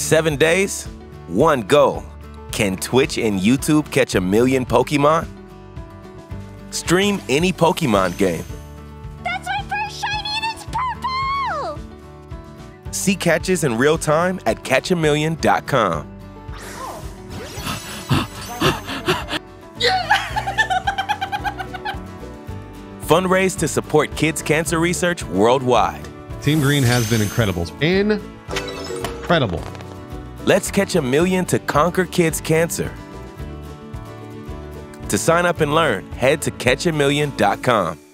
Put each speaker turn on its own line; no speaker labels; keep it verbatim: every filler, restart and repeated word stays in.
seven days, one goal. Can Twitch and YouTube catch a million Pokémon? Stream any Pokémon game.
That's my first shiny and it's purple!
See catches in real time at catch a million dot com. Fundraise to support kids' cancer research worldwide.
Team Green has been incredible. Incredible.
Let's catch a million to conquer kids' cancer. To sign up and learn, head to catch a million dot com.